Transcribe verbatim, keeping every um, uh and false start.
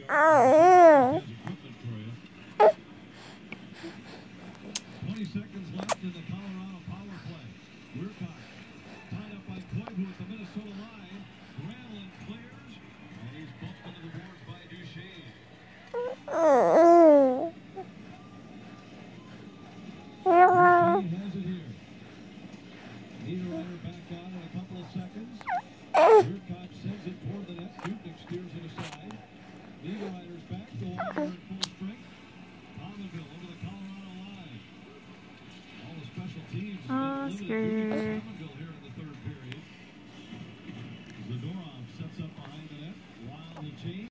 Twenty seconds left in the Colorado power play. We're tied. Tied up by Koivu at the Minnesota line. Granlund clears. And he's bumped into the boards by Duchesne. Duchesne has it here. Niederreiter back out in a couple of seconds. Urquhart sends it toward the net. Dubnik steers it aside. Niederreiter's back. The Wild in full strength. Pominville over the Colorado line. All the special teams. Oskar. Pominville here in the third period. Zadorov sets up behind the net. Wild and Chain.